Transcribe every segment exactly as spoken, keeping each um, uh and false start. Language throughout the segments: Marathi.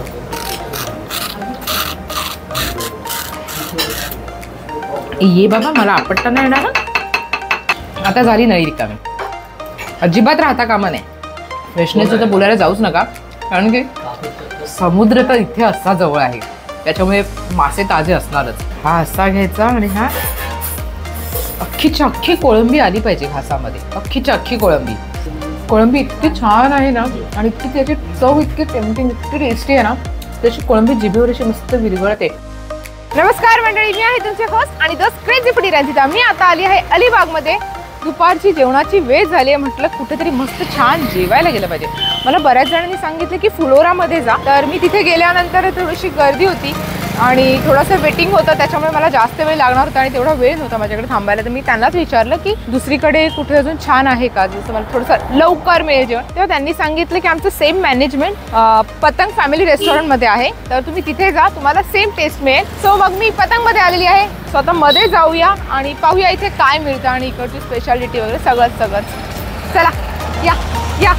ये बाबा मला आपटता नाही येणार ना. आता झाली नळी रिकामी. अजिबात राहता कामा नाही. वैष्णवीचं तर बोलायला जाऊच नका, कारण की समुद्र तर इथे असा जवळ आहे, त्याच्यामुळे मासे ताजे असणारच. हा असा घ्यायचा आणि हा अख्खीच्या अख्खी कोळंबी आली पाहिजे घासामध्ये. अख्खीच्या अख्खी कोळंबी. कोळंबी इतकी छान आहे ना, आणि इतकी त्याची चव इतकी टेम्पटिंग, इतकी टेस्टी आहे ना, त्याची कोळंबी जिभेवर अशी मस्त विरघळते. नमस्कार मंडळी, मी आहे तुमचे होस्ट आणि द क्रेझी फूडी रंजिता. मी आता आली आहे अलिबागमध्ये. दुपारची जेवणाची वेळ झाली आहे, म्हटलं कुठेतरी मस्त छान जेवायला गेलं पाहिजे. मला बऱ्याच जणांनी सांगितलं की फ्लोरामध्ये जा, तर मी तिथे गेल्यानंतर थोडीशी गर्दी होती आणि थोडंसं वेटिंग होतं, त्याच्यामुळे मला जास्त वेळ लागणार होता आणि तेवढा वेळ नव्हता माझ्याकडे थांबायला. तर मी त्यांनाच विचारलं की दुसरीकडे कुठे अजून छान आहे का, जसं मला थोडंसं लवकर मिळेल जेवण. तेव्हा त्यांनी सांगितलं की आमचं सेम मॅनेजमेंट पतंग फॅमिली रेस्टॉरंटमध्ये आहे, तर तुम्ही तिथे जा, तुम्हाला सेम टेस्ट मिळेल. सो मग मी पतंगमध्ये आलेली आहे. स्वतः मध्ये जाऊया आणि पाहूया इथे काय मिळतं आणि इकडची स्पेशालिटी वगैरे सगळंच सगळंच. चला या या.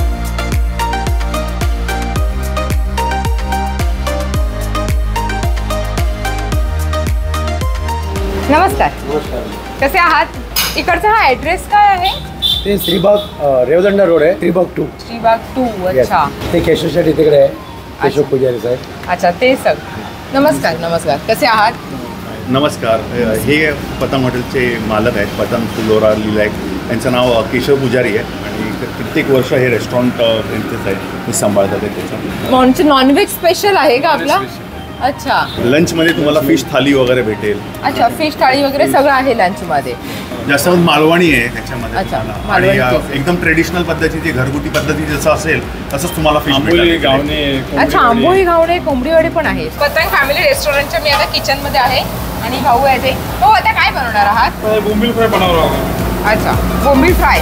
नमस्कार. कसे आहात? इकडचा हा ॲड्रेस काय आहे? ते श्रीबाग रेवदंडा रोड आहे, श्रीबाग टू. श्रीबाग टू. अच्छा. ते केशवसाठी तिकडे आहे, केशव पुजारी साहेब. अच्छा, ते सग. नमस्कार. नमस्कार. कसे आहात? नमस्कार. हे पतंग हॉटेलचे मालक आहेत, पतंग फ्लोरा लिलायक. यांचं नाव केशव पुजारी आहे आणि कित्येक वर्ष हे रेस्टॉरंट त्यांचंच आहे, मी सांभाळतात त्याचं. नॉनव्हेज स्पेशल आहे का आपला? अच्छा. लंचमध्ये तुम्हाला फिश थाली वगैरे भेटेल. अच्छा, फिश थाळी वगैरे सगळं आहे लंचमध्ये. जास्त मालवणी आहे त्याच्यामध्ये. अच्छा, आणि एकदम ट्रेडिशनल पद्धतीची, घरगुती पद्धती जसं असेल तसंच तुम्हाला फिश भेटेल. अच्छा, आंबोळी घावणे, कोंबडीवाडी पण आहे. पतंग फॅमिली रेस्टॉरंटच्या मी आता किचनमध्ये आहे आणि भाऊ आहे ते. हो, आता काय बनवणार आहात? बोंबील फ्राय बनवणार आहोत. अच्छा, बोंबील फ्राय.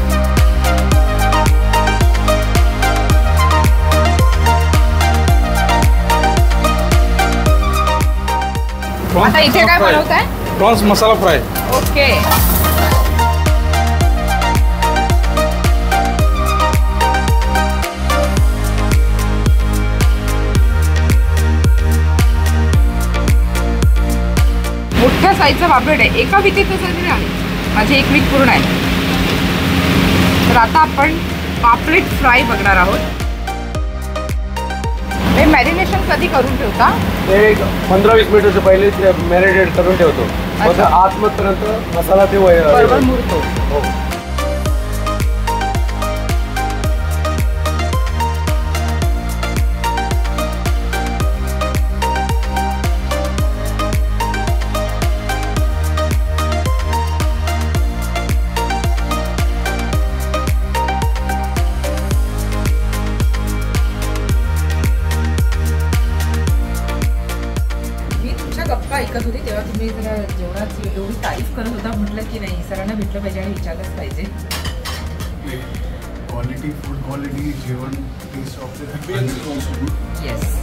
आता इथे काय बनवताय? Prawns masala fry. ओके. मोठ्या साईजचा पापलेट आहे, एका विकेचं साईज आहे. माझी एक वीक पूर्ण आहे. तर आता आपण पापलेट फ्राय बघणार आहोत. हे मॅरिनेशन कधी करून ठेवता? ते पंधरा वीस मिनिटाच्या पहिले ते मॅरिनेट करून ठेवतो. मग आतमध्येपर्यंत मसाला ते बरोबर मुरतो. हो. ऐकत होती तेव्हा तुम्ही जरा जेवणाची एवढी तारीफ करत होता, म्हटलं की नाही सरांना भेटलं पाहिजे आणि विचारलंच पाहिजे. क्वालिटी फूड, क्वालिटी जेवण, टेस्ट ऑफ द येस.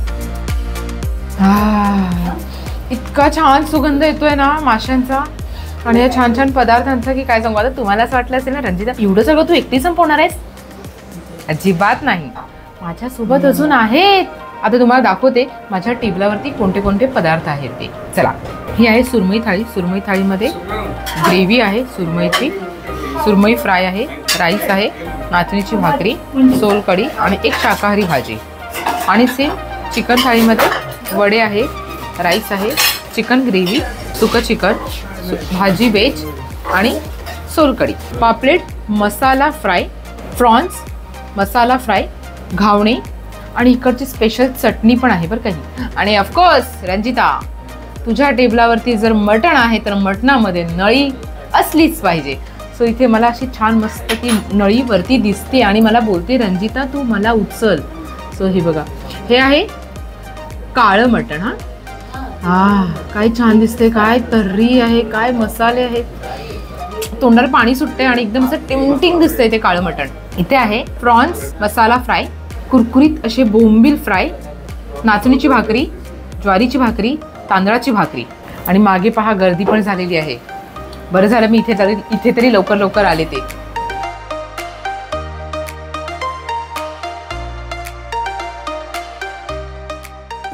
इतका छान सुगंध येतोय ना माशांचा आणि या छान छान पदार्थांचा की काय सांगू. आता तुम्हाला असं वाटलं असेल ना, रंजिता एवढं सगळं तू एकटी संपवणार आहेस? अजिबात नाही, माझ्यासोबत अजून आहेत. आता तुम्हाला दाखवते माझ्या टेबलावरती कोणते कोणते पदार्थ आहेत ते. चला, ही आहे सुरमई थाळी. सुरमई थाळीमध्ये ग्रेव्ही आहे सुरमईची, सुरमई फ्राय आहे, राईस आहे, नाचणीची भाकरी, सोलकढी आणि एक शाकाहारी भाजी. आणि सेम चिकन थाळीमध्ये वडे आहे, राईस आहे, चिकन ग्रेव्ही, सुकं चिकन, भाजी वेज आणि सोलकढी. पापलेट masala fry, prawns masala fry, घावणे आणि इकडची स्पेशल चटणी पण आहे बरं काही. आणि ऑफकोर्स रंजिता, तुझ्या टेबलावरती जर मटण आहे तर मटणामध्ये नळी असलीच पाहिजे. सो इथे मला अशी छान मस्त ती नळी वरती दिसते आणि मला बोलते रंजिता तू मला उचल. सो हे बघा, हे आहे काळं मटण. हा हा काय छान दिसते, काय तर्री आहे, काय मसाले आहेत, तोंडाला पाणी सुटते आणि एकदम असं टेम्पटिंग दिसतंय ते काळं मटण. इथे आहे प्रॉन्स मसाला फ्राय, कुरकुरीत असे बोंबील फ्राय, नाचणीची भाकरी, ज्वारीची भाकरी, तांदळाची भाकरी आणि मागे पहा गर्दी पण झालेली आहे. बरं झालं मी इथे तरी इथे तरी लवकर लवकर आले ते.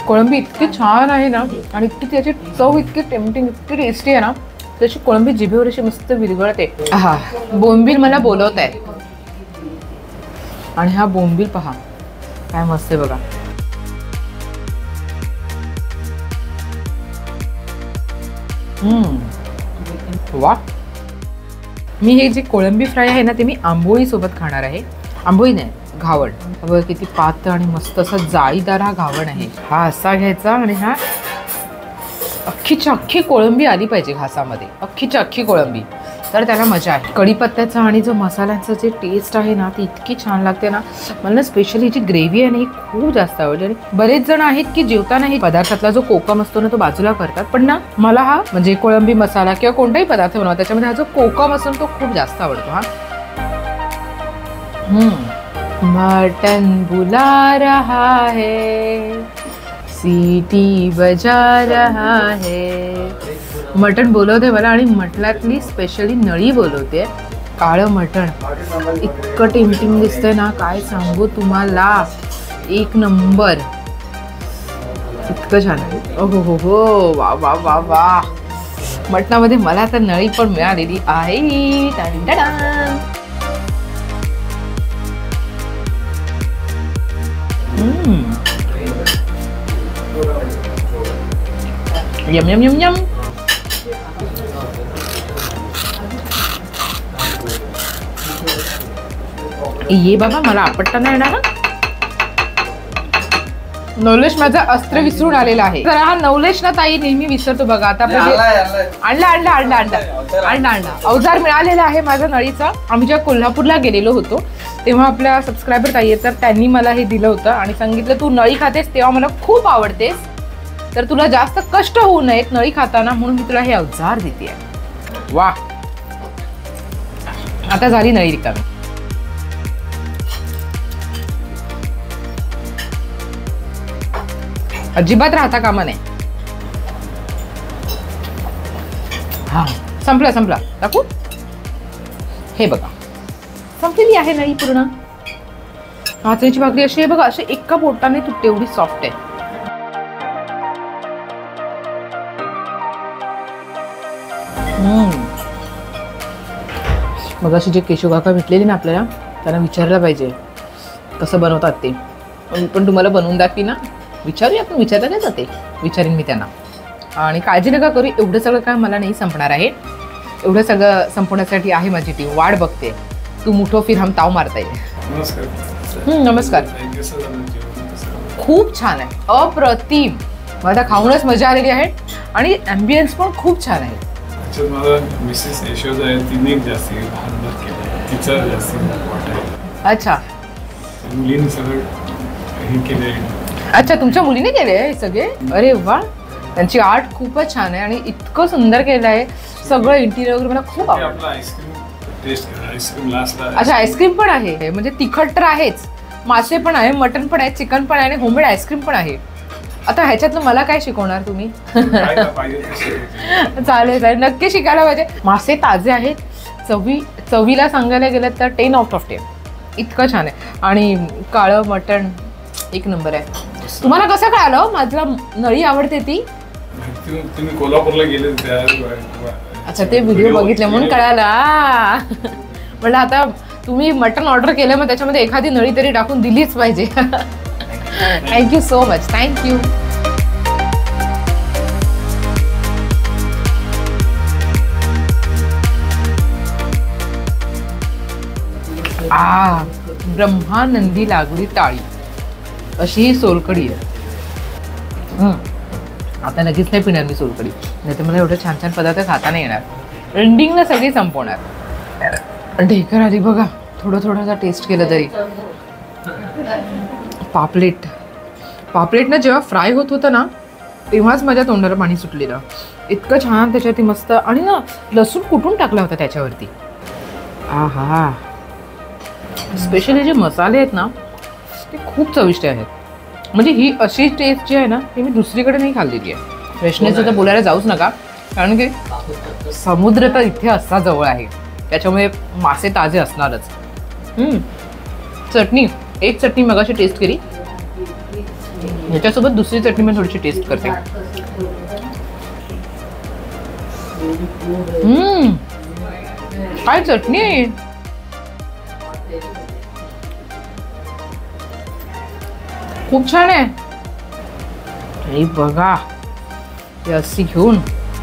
कोळंबी इतकी छान आहे ना आणि इतकी त्याची चव इतकी टेम्पटिंग इतकी टेस्टी आहे ना, त्याची कोळंबी जिभेवर अशी मस्त विरघळते. हा बोंबील मला बोलवत आहे आणि हा बोंबील पहा काय मस्त आहे बघा. हम्म वा. मी हे जे कोळंबी फ्राय आहे ना ते मी आंबोळी सोबत खाणार आहे. आंबोळी नाही, घावण. बघा किती पातळ आणि मस्त असा जाळीदार हा घावण आहे. हा असा घ्यायचा आणि हा अख्खीच्या अख्खी कोळंबी आली पाहिजे घासामध्ये, अख्खीच्या अख्खी कोळंबी, तर त्याला मजा आहे. कढीपत्त्याचा आणि जो मसाल्यांचं जे टेस्ट आहे ना ती इतकी छान लागते ना. मला ना स्पेशली जी ग्रेव्ही आहे ना ही खूप जास्त आवडली. आणि बरेच जण आहेत की जेवताना हे पदार्थातला जो कोकम असतो ना तो बाजूला करतात, पण ना मला हा म्हणजे कोळंबी मसाला किंवा कोणताही पदार्थ बनवा त्याच्यामध्ये हा जो कोकम असतो तो खूप जास्त आवडतो. हा हम्म मटन बुला रहा है, सीटी बजा रहा है. मटण बोलवते मला आणि मटणातली स्पेशली नळी बोलवते. काळं मटण इतकं टेम्पटिंग दिसतंय ना काय सांगू तुम्हाला. एक नंबर, इतकं छान आहे. ओ हो हो हो वा वा वा वा. मटणामध्ये मला तर नळी पण मिळालेली आहे. टन टन. Yum yum yum yum. ये बाबा मला आपटता नाही येणार. नवलेश माझा अस्त्र विसरून आलेला आहे. तर हा नवलेश ना ताई नेहमी विसरतो बघा. आता आणला आणला आणला आणला आणला आणला अवजार मिळालेला आहे माझा नळीचा. आम्ही जेव्हा कोल्हापूरला गेलेलो होतो तेव्हा आपल्या सबस्क्रायबर ताई तर त्यांनी मला हे दिलं होतं आणि सांगितलं तू नळी खातेस तेव्हा मला खूप आवडतेस, तर तुला जास्त कष्ट होऊ नयेत नळी खाताना म्हणून मी तुला हे अवजार देते. वा. आता झाली नळी रिकामी. अजिबात राहता कामा नाही. हा संपला संपला टाकू. हे बघा संपलेली आहे नळी पूर्ण. भाजणीची भाकरी अशी आहे बघा, अशी एका बोटाने तुटते एवढी सॉफ्ट आहे. मग अशी जे केशव काका भेटलेली ना आपल्याला त्यांना विचारलं पाहिजे कसं बनवतात ते. पण तुम्हाला बनवून दाखवी ना, विचारूया आपण. विचारलं नाही जाते, विचारीन मी त्यांना. आणि काळजी नका करू, एवढं सगळं काय मला नाही संपणार आहे. एवढं सगळं संपवण्यासाठी आहे माझी टीम वाट बघते. तू मुठो फिर हम ताव मारता येईल. नमस्कार. नमस्कार. खूप छान आहे, अप्रतिम. मला खाऊनच मजा आलेली आहे आणि ॲम्बियन्स पण खूप छान आहे. मला मिसेस यशोदा आहे तिने जास्ती हातभार केला, तिचा जास्ती वाटायला. अच्छा मुलीने सगळं हे केले. अच्छा तुमच्या मुलीने केले हे सगळे. अरे वा. त्यांची आर्ट खूपच छान आहे आणि इतकं सुंदर केलं आहे सगळं इंटिरियर वगैरे. मला खूप आवडलं. आपला आईस्क्रीम टेस्ट केला. आईस्क्रीम लास्टला. अच्छा आईस्क्रीम पण आहे म्हणजे तिखट तर आहेच, मासे पण आहे, मटन पण आहे, चिकन पण आहे आणि होममेड आईस्क्रीम पण आहे. आता ह्याच्यातनं मला काय शिकवणार तुम्ही. चालेल चालेल नक्की शिकायला पाहिजे. मासे ताजे आहेत. चवी चवीला सांगायला गेलं तर टेन आउट ऑफ टेन. इतकं छान आहे. आणि काळं मटण एक नंबर आहे. तुम्हाला कसं कळालं माझं नळी आवडते ती. तुम्ही कोल्हापूरला गेले त्या. अच्छा ते व्हिडिओ बघितले म्हणून कळाला. म्हणलं आता तुम्ही मटण ऑर्डर केलं मग त्याच्यामध्ये एखादी नळी तरी टाकून दिलीच पाहिजे. Thank you so much. थँक्यू. आ ब्रह्मानंदी लागली टाळी अशी ही सोलकढी आहे. आता लगेच नाही पिणार मी सोलकढी, नाही तर मला एवढं छान छान पदार्थ खाता नाही येणार. एंडिंगला सगळी संपवणार. ढेकर आली बघा. थोडं थोडं टेस्ट केलं तरी. पापलेट पापलेटनं जेव्हा फ्राय होत होतं ना तेव्हाच माझ्या तोंडाला पाणी सुटलेलं. इतकं छान त्याच्यावरती मस्त. आणि ना लसूण कुटून टाकला होता त्याच्यावरती. आ हा. स्पेशली जे मसाले आहेत ना ते खूप चविष्ट आहेत. म्हणजे ही अशी टेस्ट जी आहे ना ती मी दुसरीकडे नाही खाल्लेली आहे. वैष्णवीचं तर बोलायला जाऊच नका, कारण की समुद्र तर इथे असा जवळ आहे त्याच्यामुळे मासे ताजे असणारच. चटणी एक चटणी मगाशी टेस्ट केली याच्यासोबत दुसरी चटणी मी थोडीशी टेस्ट करते. हम्म, काय चटणी आहे. खूप छान आहे. हे बघा, हे अशी घेऊन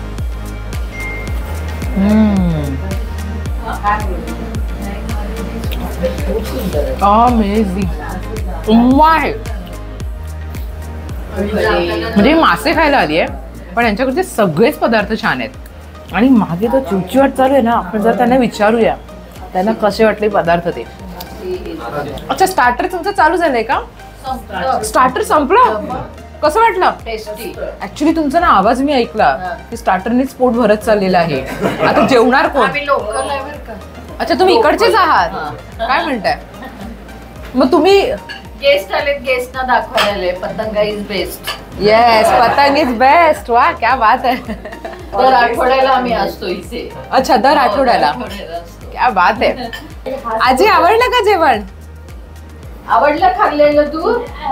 अमेझिंग. आहे म्हणजे मासे खायला आली आहे, पण यांच्याकडचे सगळेच पदार्थ छान आहेत. आणि मागे तर चिवचिवाट चालू आहे ना, आपण जर त्यांना विचारूया त्यांना कसे वाटले पदार्थ ते. अच्छा, स्टार्टर तुमचं चालू झालंय का? स्टार्टर संपलं. कसं वाटलं? टेस्टी. ऍक्च्युली तुमचा ना आवाज मी ऐकला की स्टार्टरनेच पोट भरत चाललेलं आहे. आता जेवणार कोण? आम्ही लोकल आहे बरं का. अच्छा, तुम्ही इकडचेच आहात. काय म्हणताय मग तुम्ही? गेस्ट आले, गेस्टना दाखवायला आले Patanga is best. Yes, Patang is best. वा, क्या बात आहे. दर आठवड्याला आम्ही असतो इथे. अच्छा, दर आठवड्याला. असतो. क्या बात आहे. आजी, आवडलं का जेवण? आवडलं खाल्लेलं तू?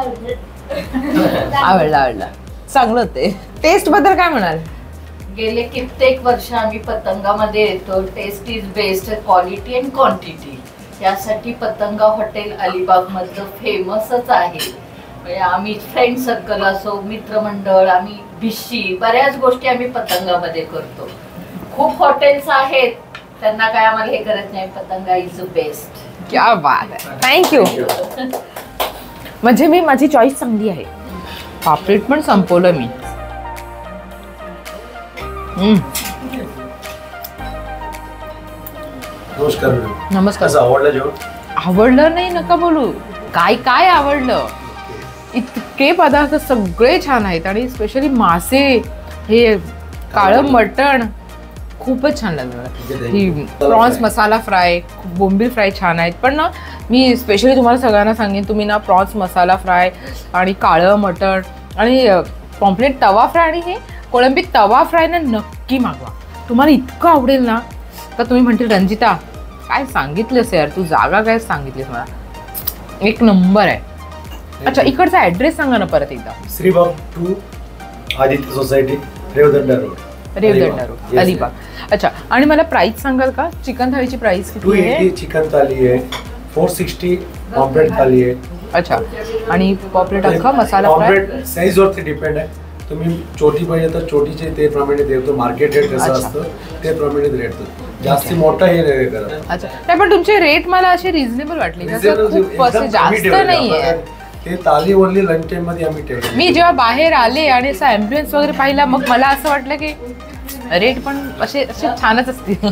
आवडलं आवडलं चांगलं होते. टेस्ट बद्दल काय म्हणाल? गेले कित्येक वर्ष आम्ही पतंगामध्ये येतो. Taste is best, quality and quantity. यासाठी पतंगा हॉटेल अलिबाग मधलं फेमसच आहे. म्हणजे आम्ही फ्रेंड सर्कल असो, मित्रमंडळ, आम्ही भिशी, बऱ्याच गोष्टी आम्ही पतंगामध्ये करतो. खूप हॉटेल्स आहेत, त्यांना काय आम्हाला हे करत नाही. पतंगा इज बेस्ट. क्या बात आहे. थँक्यू. म्हणजे मी माझी चॉईस चांगली आहे. पापलेट पण संपवलं मी. हम्म. नमस्कार. नमस्कार. कसं आवडलं जेवण? आवडलं नाही नका बोलू. काय काय आवडलं. इतके पदार्थ सगळे छान आहेत आणि स्पेशली मासे, हे काळं मटण खूपच छान लागलं. ही प्रॉन्स मसाला फ्राय, बोंबील फ्राय छान आहेत. पण ना मी स्पेशली तुम्हाला सगळ्यांना सांगेन, तुम्ही ना प्रॉन्स मसाला फ्राय आणि काळं मटण आणि पॉम्पलेट तवा फ्राय आणि हे कोळंबी तवा फ्राय ना नक्की मागवा. तुम्हाला इतकं आवडेल ना का तुम्ही म्हणतील रंजिता काय सांगितलंस यार तू, जागा काय सांगितलीस मला. एक नंबर आहे. अच्छा, इकडचा ॲड्रेस सांगा ना परत एकदा. Shribag to Aditya society, Revdanda road, Revdanda road, Alibag. अच्छा, आणि मला प्राइस सांगाल का? चिकन थाळीची प्राइस टू किती आहे? एटी चिकन थाली आहे, फोर सिक्स्टी पॉम्पलेट थाली आहे. अच्छा, आणि पॉपलेट अख्खा मसाला फ्राय. पॉम्पलेट साईज वरती डिपेंड आहे. तुम्ही छोटी पाहिजे तर छोटीचे ते प्रमाणे देतो. मार्केट रेट कसं अच्छा. असतं ते प्रमाणे रेट जास्ती मोठा हे नाही करत. अच्छा, नाही पण तुमचे रेट मला असे रिझनेबल वाटले. Reasonable, खूप एकदम असे कमी जास्त ठेवले. नाहीये. आता ते ताली ओनली लंच टाइम मध्ये आम्ही ठेवले. मी जेव्हा बाहेर आले आणि असा ॲम्ब्युलन्स वगैरे पाहिला मग मला असं वाटलं की रेट पण असे असे छानच असतील.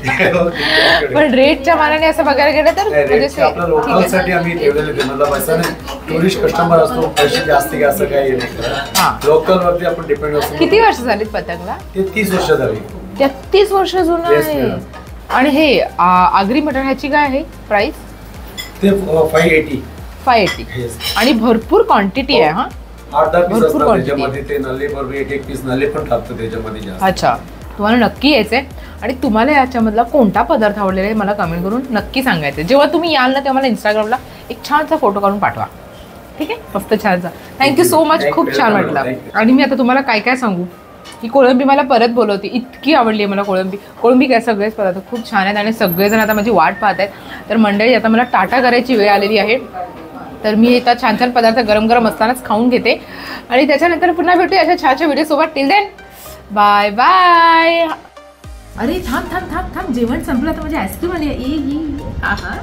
पण रेटच्या मानाने असं बघायला गेलं तर नाही, म्हणजे रेटचे आपल्या लोकलसाठी आम्ही ठेवलेले ते. मतलब असं नाही टुरिस्ट कस्टमर असतो पैसे जास्ती घ्या असं काही हा. नाही. लोकल वरती आपण डिपेंड असतो. किती वर्ष झालीत पतंगला? ते तीस वर्ष झाली. तेहतीस वर्ष जुनं Yes, आहे. madam. आणि हे आ, आगरी मटण ह्याची काय आहे प्राइस? ते five eighty. Five eighty. Yes. आणि भरपूर क्वांटिटी आहे. हा, आठ दहा पीस भरपूर असतात quantity. त्याच्यामध्ये. ते नल्ले बरोबर एक एक पीस नल्ले पण टाकतो त्याच्यामध्ये जास्त. अच्छा, तुम्हाला नक्की यायचंय. आणि तुम्हाला याच्यामधला कोणता पदार्थ आवडलेला आहे मला कमेंट करून नक्की सांगायचं. जेव्हा तुम्ही याल ना तेव्हा मला इंस्टाग्रामला एक छानसा फोटो काढून पाठवा. ठीक आहे, मस्त छानसा. Thank you so much. Thank खूप you. छान Welcome, वाटलं. thank you. आणि मी आता तुम्हाला काय काय सांगू की कोळंबी मला परत बोलवती. इतकी आवडली आहे मला कोळंबी. कोळंबी काय सगळेच पदार्थ खूप छान आहेत आणि सगळेजण आता माझी वाट पाहत आहेत. तर मंडळी आता मला टाटा करायची वेळ आलेली आहे. तर मी आता छान छान पदार्थ गरम गरम असतानाच खाऊन घेते आणि त्याच्यानंतर पुन्हा भेटूया अशा छानच्या व्हिडिओसोबत. Till then bye bye. अरे थांब थांब थांब थांब जेवण संपलं तर माझी आईस्क्रीम आली आहे. ए ही आहा.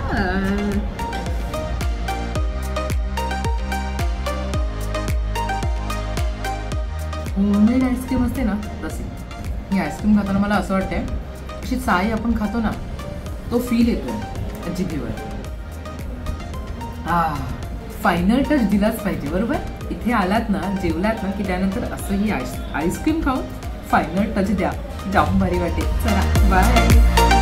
होममेड आईस्क्रीम असते ना तशी. ही आईस्क्रीम खाताना मला असं वाटतंय अशी साई आपण खातो ना तो फील येतो जिभेवर. आ फायनल टच दिलाच पाहिजे बरोबर. इथे आलात ना जेवलात ना की त्यानंतर असं ही आईस आईस्क्रीम खाऊन फायनल टच द्या. जाम भारी वाटेल. चला बाय.